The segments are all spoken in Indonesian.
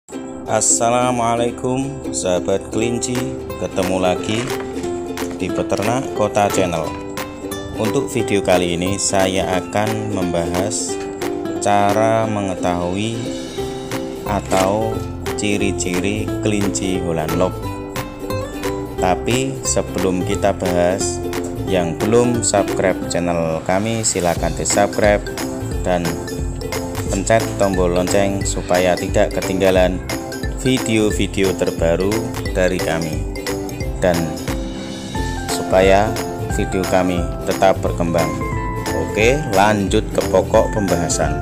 Assalamualaikum sahabat kelinci, ketemu lagi di Peternak Kota Channel. Untuk video kali ini saya akan membahas cara mengetahui atau ciri-ciri kelinci Holland Lop. Tapi sebelum kita bahas, yang belum subscribe channel kami silahkan di subscribe dan pencet tombol lonceng supaya tidak ketinggalan video-video terbaru dari kami dan supaya video kami tetap berkembang. Oke, lanjut ke pokok pembahasan.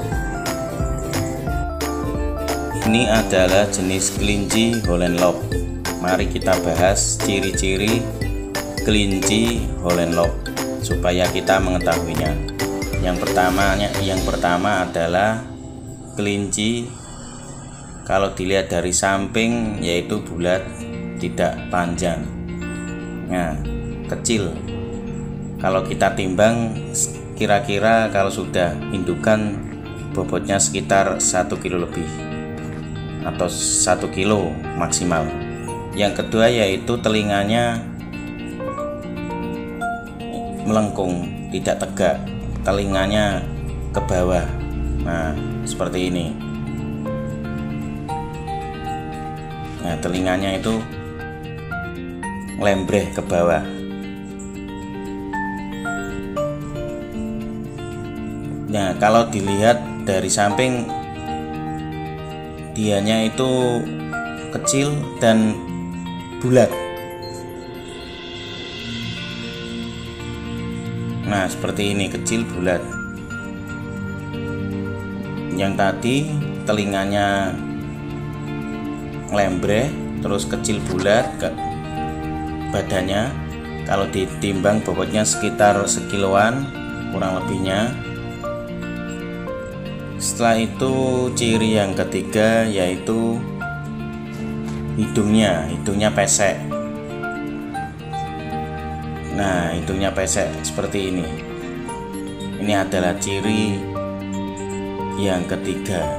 Ini adalah jenis kelinci Holland Lop. Mari kita bahas ciri-ciri kelinci Holland Lop supaya kita mengetahuinya. Yang pertama adalah kelinci kalau dilihat dari samping yaitu bulat, tidak panjang. Nah, kecil. Kalau kita timbang kira-kira kalau sudah indukan bobotnya sekitar 1 kilo lebih atau 1 kilo maksimal. Yang kedua yaitu telinganya melengkung, tidak tegak, telinganya ke bawah. Nah, seperti ini. Nah, telinganya itu lembreh ke bawah. Nah, kalau dilihat dari samping dianya itu kecil dan bulat. Nah, seperti ini, kecil bulat. Yang tadi telinganya lembreh terus kecil bulat ke badannya. Kalau ditimbang bobotnya sekitar sekiloan kurang lebihnya. Setelah itu ciri yang ketiga yaitu hidungnya pesek. Nah, hidungnya pesek seperti ini. Ini adalah ciri yang ketiga.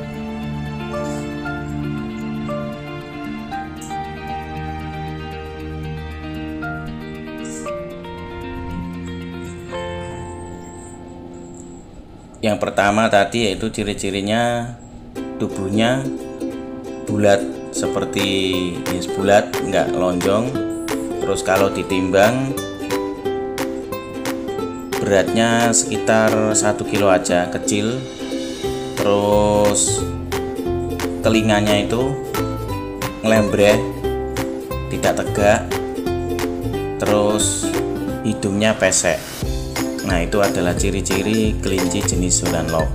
Yang pertama tadi yaitu ciri-cirinya tubuhnya bulat seperti bulat, enggak lonjong. Terus kalau ditimbang beratnya sekitar 1 kilo aja, kecil. Terus telinganya itu ngelembreh, tidak tegak. Terus hidungnya pesek. Nah, itu adalah ciri-ciri kelinci jenis Holland Lop.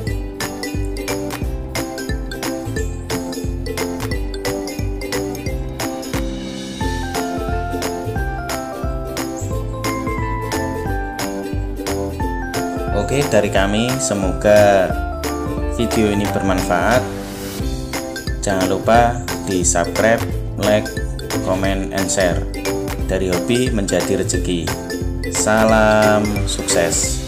Oke, dari kami semoga video ini bermanfaat. Jangan lupa di subscribe, like, comment, and share. Dari hobi menjadi rezeki. Salam sukses.